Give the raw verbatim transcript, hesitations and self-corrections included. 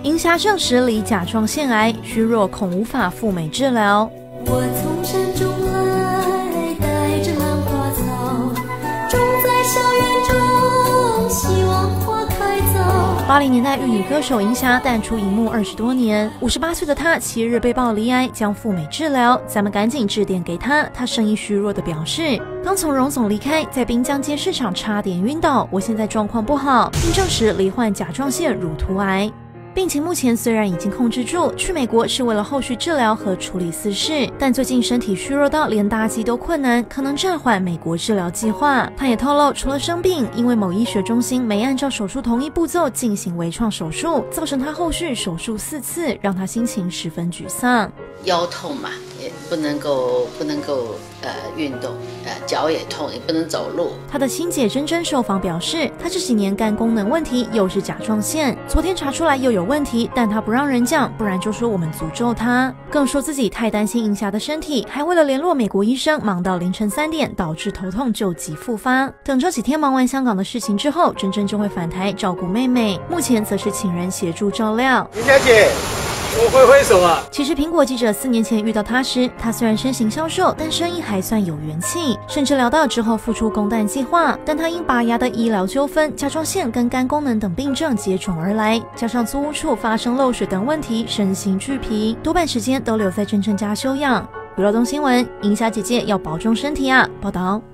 银霞证实离甲状腺癌，虚弱恐无法赴美治疗。 我从山中来，带着兰花草，种在校园中，希望花开早。 八零年代玉女歌手银霞淡出荧幕二十多年，五十八岁的她七日被曝罹癌，将赴美治疗。咱们赶紧致电给她，她声音虚弱的表示，刚从荣总离开，在滨江街市场差点晕倒，我现在状况不好，并证实罹患甲状腺乳突癌。病情目前虽然已经控制住，去美国是为了后续治疗和处理私事，但最近身体虚弱到连搭机都困难，可能暂缓美国治疗计划。他也透露，除了生病，因为某医学中心没按照手术同一步骤进行微创手术，造成他后续手术四次，让他心情十分沮丧。 腰痛嘛，也不能够不能够呃运动，呃脚也痛，也不能走路。 他的亲姐珍珍受访表示，他这几年肝功能问题又是甲状腺，昨天查出来又有问题，但他不让人讲，不然就说我们诅咒他。更说自己太担心银霞的身体，还为了联络美国医生，忙到凌晨三点，导致头痛救急复发。等这几天忙完香港的事情之后，珍珍就会返台照顾妹妹，目前则是请人协助照料。 银霞姐，我挥挥手啊！ 其实苹果记者四年前遇到他时，他虽然身形消瘦，但声音还算有元气，甚至聊到之后复出公蛋计划。但他因拔牙的医疗纠纷、甲状腺跟肝功能等病症接踵而来，加上租屋处发生漏水等问题，身心俱疲，多半时间都留在珍珍家休养。娱乐东新闻，银霞姐姐要保重身体啊！报道。